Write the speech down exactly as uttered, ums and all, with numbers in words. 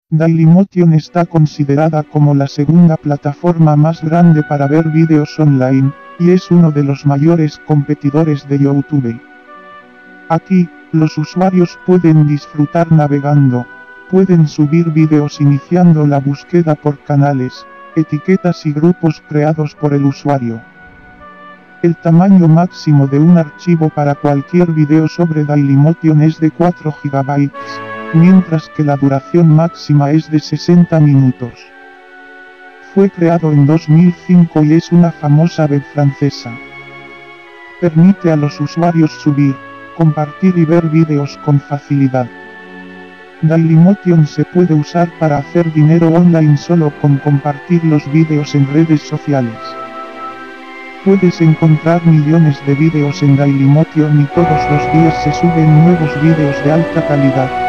Dailymotion está considerada como la segunda plataforma más grande para ver vídeos online, y es uno de los mayores competidores de YouTube. Aquí, los usuarios pueden disfrutar navegando, pueden subir vídeos iniciando la búsqueda por canales, etiquetas y grupos creados por el usuario. El tamaño máximo de un archivo para cualquier video sobre Dailymotion es de cuatro gigabytes. Mientras que la duración máxima es de sesenta minutos. Fue creado en dos mil cinco y es una famosa web francesa. Permite a los usuarios subir, compartir y ver vídeos con facilidad. Dailymotion se puede usar para hacer dinero online solo con compartir los vídeos en redes sociales. Puedes encontrar millones de vídeos en Dailymotion y todos los días se suben nuevos vídeos de alta calidad.